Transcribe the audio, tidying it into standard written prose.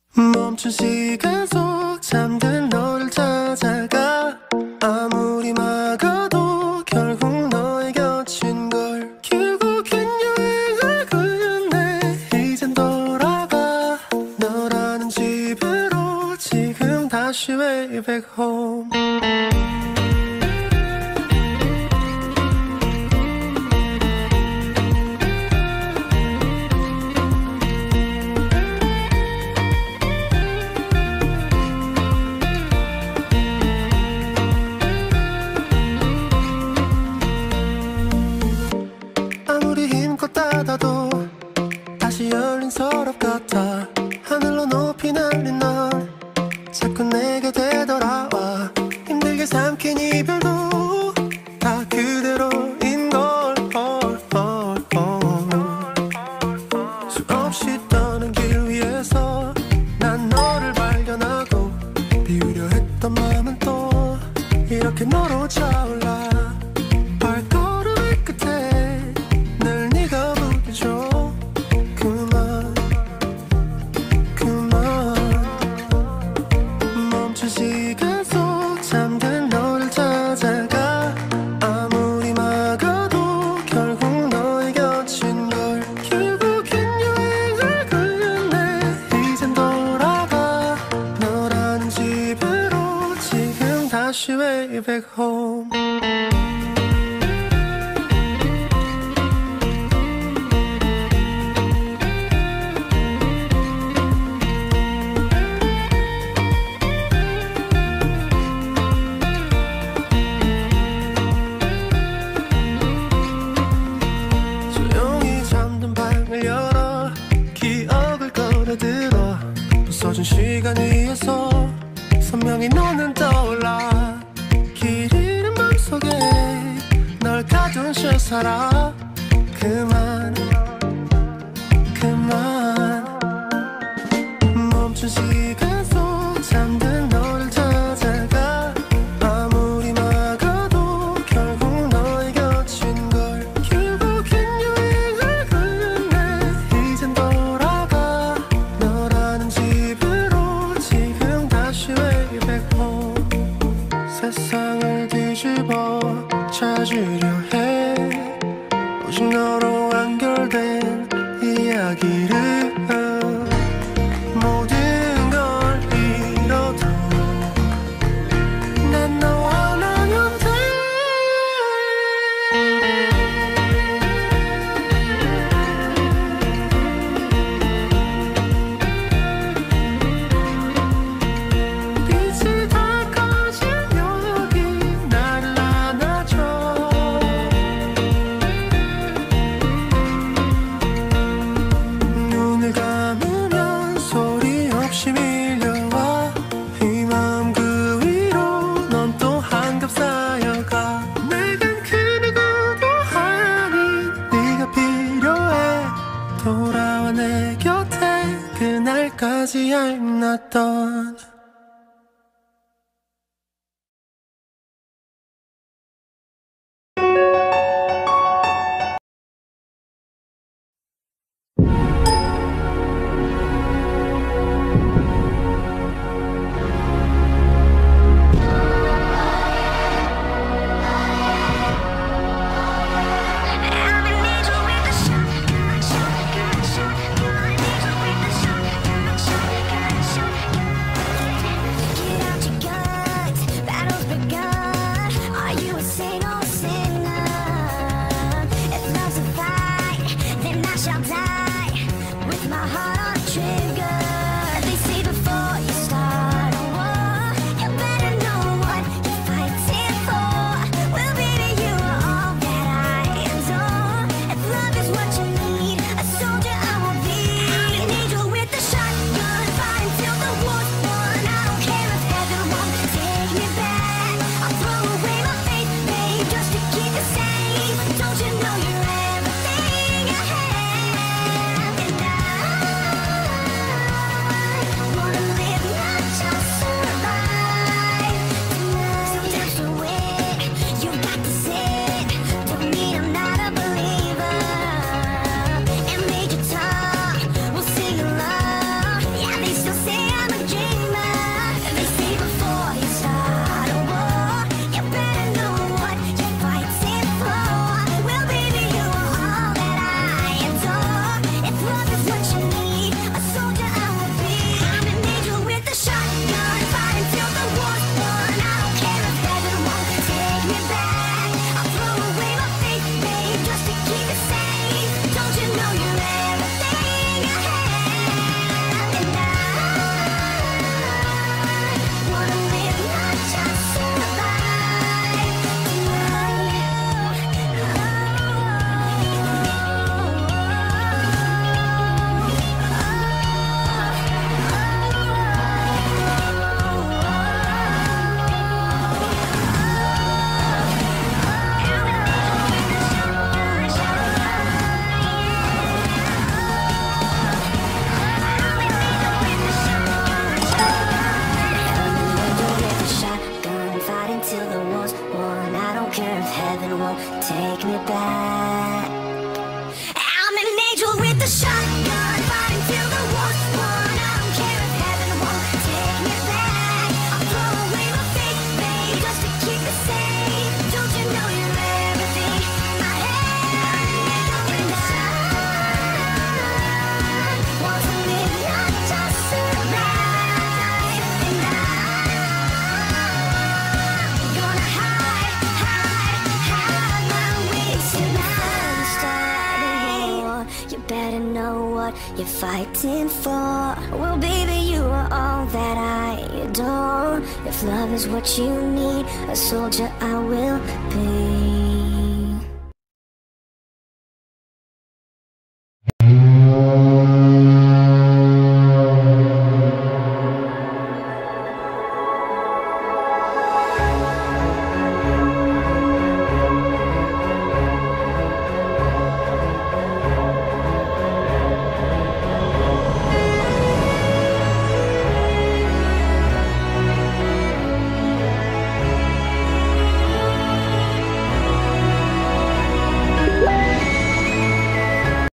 멈춘 시간 속 잠든 너를 찾아가 아무리 막아도 결국 너의 곁인 걸 결국엔 여행을 끝내 이젠 돌아가 너라는 집으로 지금 다시 way back home 닫아도 다시 열린 서랍 같아 하늘로 높이 날린 넌 자꾸 내게 되돌아와 힘들게 삼킨 이별도 다 그대로인 걸 수없이 떠는 길 위에서 난 너를 발견하고 비우려 했던 마음은 또 이렇게 너로 차올라 시간 속 잠든 너를 찾아가 아무리 막아도 결국 너의 곁인 걸 결국엔 여행을 끝내 이젠 돌아가 너라는 집으로 지금 다시 way back home 부서진 시간 위에서 선명히 너는 떠올라 길 잃은 맘속에 널 가둔 채 살아 그만 멈춘 시간 속 잠든 너를 찾아가 아무리 막아도 결국 너의 곁인 걸 결국엔 여행을 끝내 이젠 돌아가 너라는 집으로 지금 다시 way back home 세상을 뒤집어 찾으려 해 오직 너로 연결된 이야기를 모든 걸 잃어도 난 너와 나면 돼 빛이 다 꺼진 여기 나를 안아줘 눈을 감으면 소리 없이 밀려와 이 마음 그 위로 넌 또 한겹 쌓여가 내겐 그 누구도 아닌 네가 필요해 돌아와 내 곁에 그날까지 I'm not done shotgun, fighting till the war's won. I don't care if heaven won't take me back. I'll throw away my faith, babe, just to keep it safe. Don't you know you're everything I have? And I want to live, not just survive. And I'm gonna hide my way tonight. Start a war, you better know what you're fighting for. Well, baby, you are all that I adore. If love is what you need, a soldier I will be.